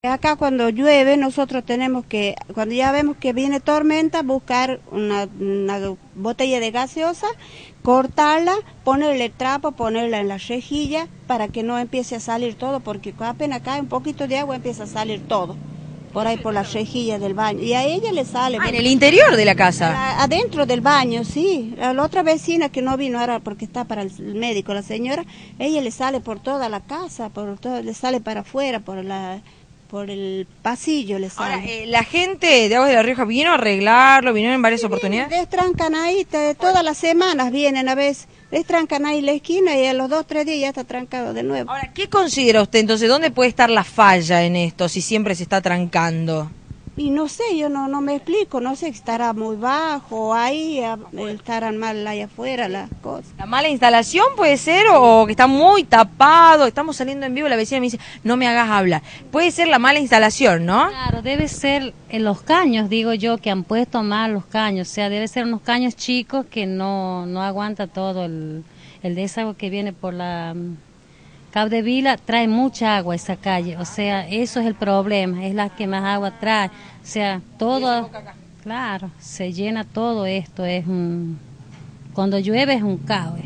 Acá cuando llueve nosotros tenemos que, cuando ya vemos que viene tormenta, buscar una botella de gaseosa, cortarla, ponerle trapo, ponerla en la rejilla para que no empiece a salir todo, porque apenas cae un poquito de agua empieza a salir todo, por ahí por la rejilla del baño. Y a ella le sale... Ah, en el interior de la casa. Adentro del baño, sí. La otra vecina que no vino ahora porque está para el médico, la señora, ella le sale por toda la casa, por todo, le sale para afuera, por el pasillo le sale. Ahora, la gente de Aguas de la Rioja vino a arreglarlo, vinieron en varias oportunidades. Destrancan ahí, todas las semanas vienen a veces, destrancan ahí la esquina y a los 2 o 3 días ya está trancado de nuevo. Ahora, ¿qué considera usted entonces? ¿Dónde puede estar la falla en esto si siempre se está trancando? Y no sé, yo no me explico, no sé si estará muy bajo, ahí estarán mal ahí afuera las cosas. ¿La mala instalación puede ser o que está muy tapado? Estamos saliendo en vivo, la vecina me dice, no me hagas hablar. Puede ser la mala instalación, ¿no? Claro, debe ser en los caños, digo yo, que han puesto mal los caños. O sea, debe ser unos caños chicos que no aguanta todo el desagüe que viene por la Capdevila. Trae mucha agua esa calle, o sea, eso es el problema, es la que más agua trae. O sea, todo, claro, se llena todo esto, cuando llueve es un caos.